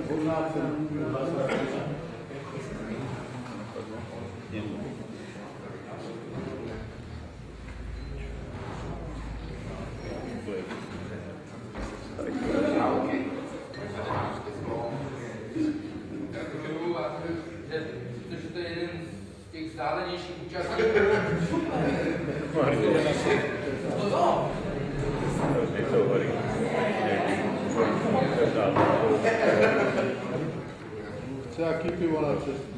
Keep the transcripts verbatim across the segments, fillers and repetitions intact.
vhodná cena. Protože to je jeden z těch vzdálenějších účastníků. No to! Chce jaký pivo na cestní?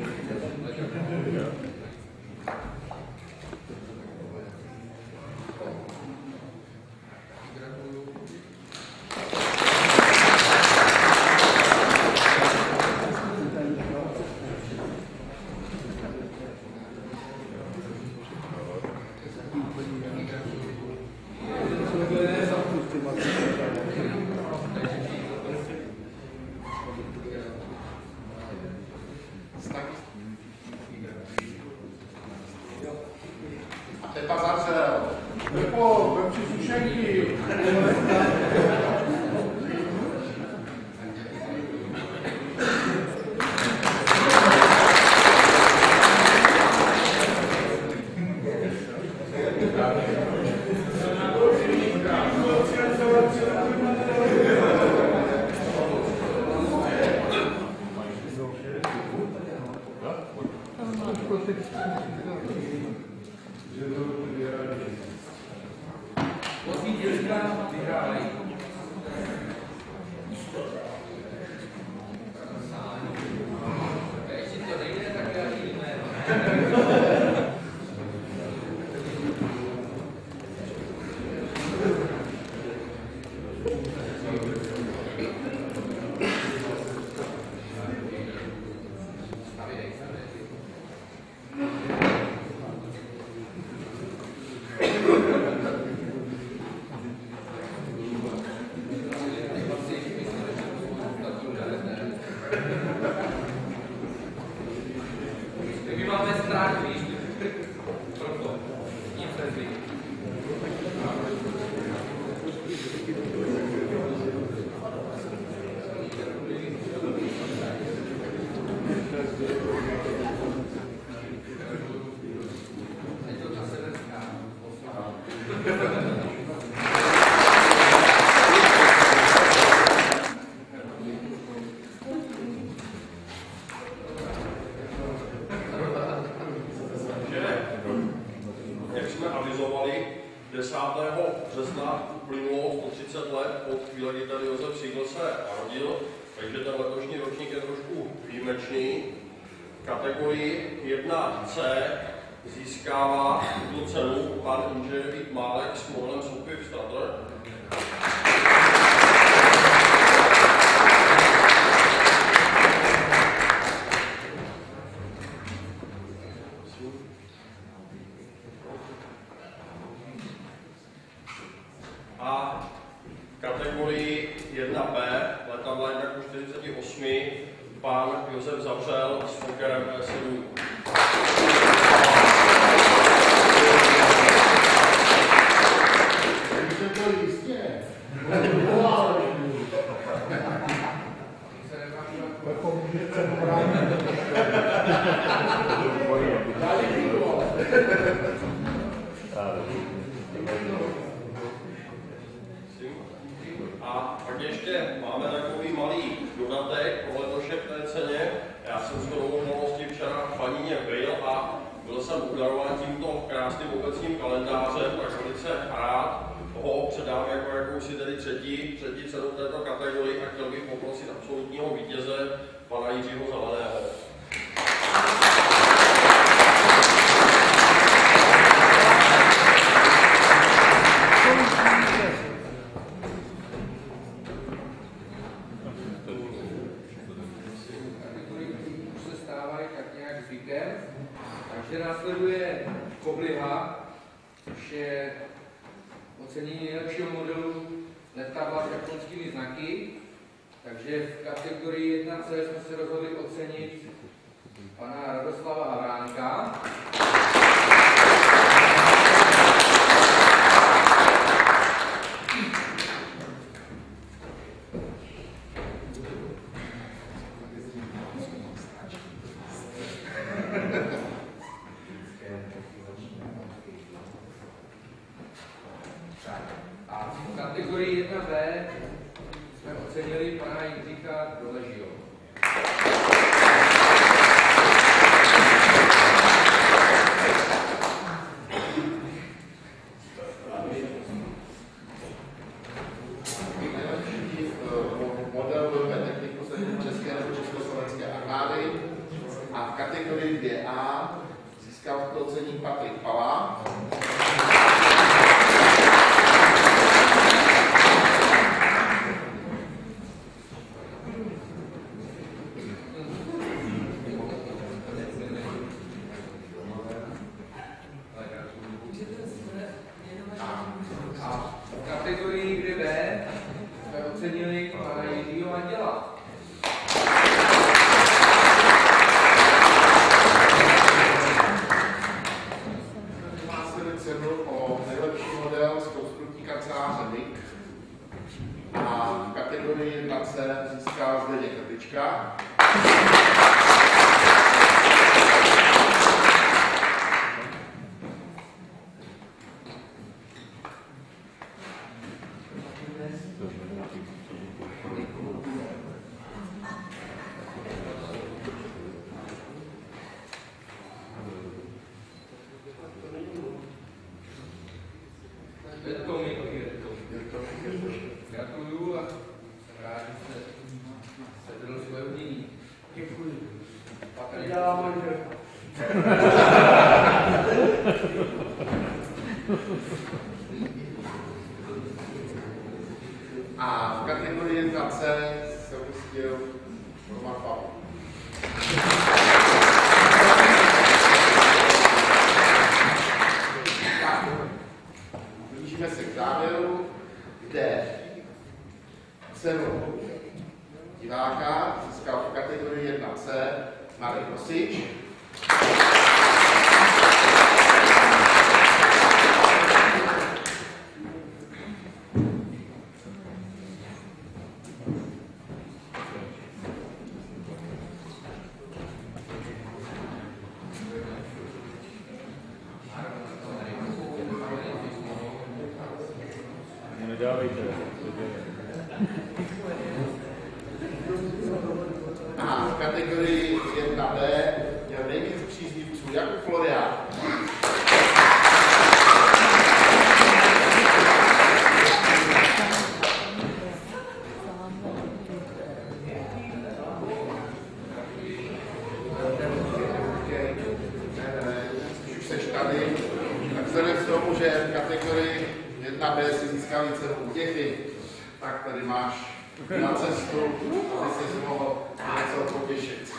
desátého března uplynulo sto třicet let od chvíle, kdy tady Josef Sigl se narodil, takže ten letošní ročník je trošku výjimečný. V kategorii jedna C získává tuto cenu pan inženýr Vít Málek s modelem Soupiv Stadler. A v kategorii jedna B, letadla jedna ku čtyřiceti osmi, pan Josef Zavřel s Fockerem P sedm. A pak ještě máme takový malý dodatek pro letošek té ceně. Já jsem shodou okolností včera v Paníně byl a byl jsem obdarován tímto krásným obecním kalendářem, tak velice rád ho předám jako jakousi tedy třetí, třetí cenu této kategorii a chtěl bych poprosit absolutního vítěze pana Jiřího Zeleného. Takže následuje Kobliha, což je ocenění nejlepšího modelu letadla s japonskými znaky. Takže v kategorii jedna C jsme se rozhodli ocenit pana Radoslava Havránka. kategorii dvě A získal to ocenění Patrik Pala. A v kategorii dvě B jsme ocenili pana Jiřího Anděla. Cenu o nejlepší model z konstruktní kanceláře M I K a v kategorii jedna C získal Zdeněk Krtička. Gratuluju a jsem rád, že jste sedl svoje umění. Děkuji. Pak tady dělám manželka. A v kategorii jedna C se umístil Roman Pavel. Blížíme se k závěru, kde cenu diváka získal v kategorii jedna C Marek Rosič. A v kategorii jedna B měl nejvíc příznivců Jakub Florián. Když už seš tady, tak vzhledem k tomu, že v kategorii jedna B si získal cenu útěchy, tak tady máš na cestu, aby se mohl něco potěšit.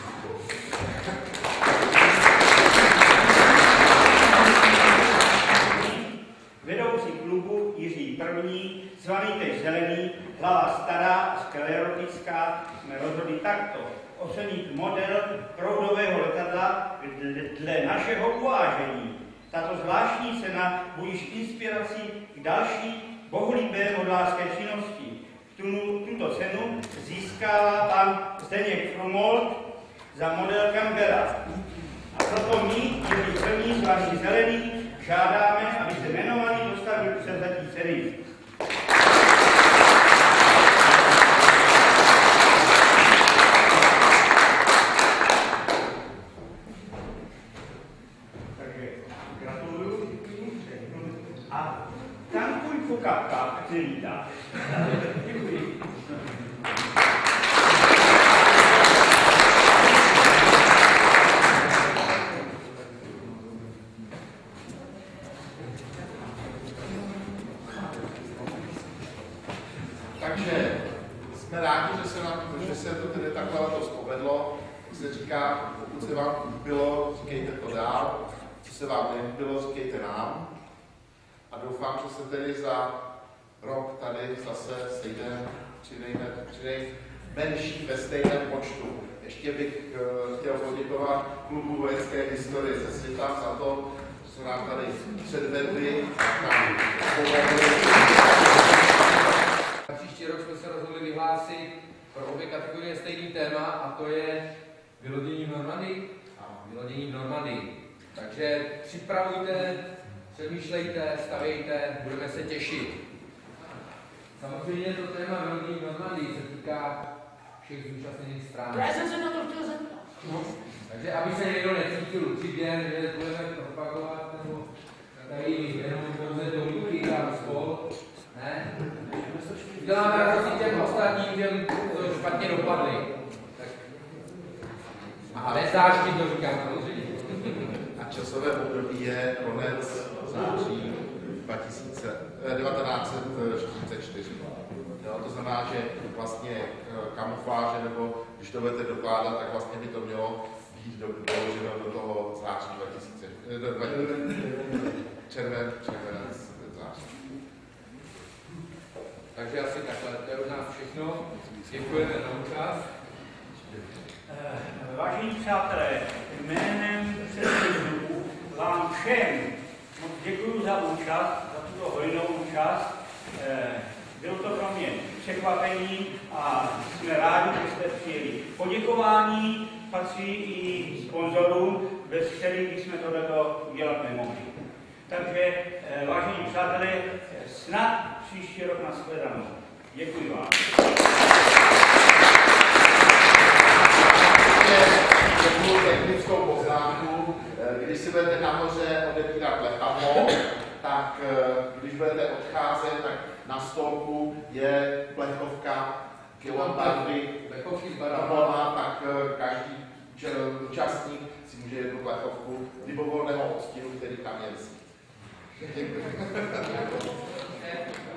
Vedoucí klubu Jiří První, zvaný tež Zelený, hlava stará, sklerotická, jsme rozhodli takto ocenit model proudového letadla dle našeho uvážení. Tato zvláštní cena budíš inspirací k další bohulibé modelářské činnosti. Tuto cenu získává pan Zdeněk Frumold za model Campbella. A proto my, Jiří První, zvaný Zelený, žádáme, aby se jmenovaný dostavil k převzetí ceny. Takže gratuluju a tankuj po kapkách, ať se vítá. Děkuji. Takže jsme rádi, že se, nám, že se to tedy takhle letos povedlo. Jak se říká, pokud se vám líbilo, říkejte to dál. Co se vám nelíbilo, říkejte nám. A doufám, že se tedy za rok tady zase sejdeme při nejmenší ve stejném počtu. Ještě bych uh, chtěl poděkovat klubu vojenské historie ze světa za to, že se nám tady předvedli. Na příští rok jsme se rozhodli vyhlásit pro obě kategorie stejný téma, a to je vylodění v Normandii. Vylodění v Normandii. Takže připravujte, přemýšlejte, stavějte, budeme se těšit. Samozřejmě to téma vylodění v Normandii se týká všech zúčastněných stran. Já jsem se na to chtěl zeptat. No. Takže aby se někdo necítil určitě, že budeme propagovat, nebo tady jenom pouze domínky a spol. Ne? Děláme radost těm ostatním, těm, co špatně dopadli. Tak. A bez zášky to říkám, samozřejmě. časové období je konec září devatenáct set čtyřicet čtyři. Jo, to znamená, že vlastně kamufláže, nebo když to budete dokládat, tak vlastně by to mělo být doloženo do toho září dva tisíce, do červen, červenec, září. Takže asi takhle, to je od nás všechno. Děkujeme za účast. Vážení přátelé, jménem předsedů vám všem moc děkuji za účast, za tuto hojnou účast. Bylo to pro mě překvapení a jsme rádi, že jste přijeli. Poděkování patří i sponzorům, bez kterých bychom tohleto udělat nemohli. Takže, vážení přátelé, snad příští rok na shledanou. Děkuji vám. Takovou technickou poznámku, když si budete nahoře odebírat letadlo, tak když budete odcházet, tak na stolku je plechovka kilombardy Plechovky z barána, tak každý účastník si může jednu plechovku libovolného odstínu, který tam je. Děkuji.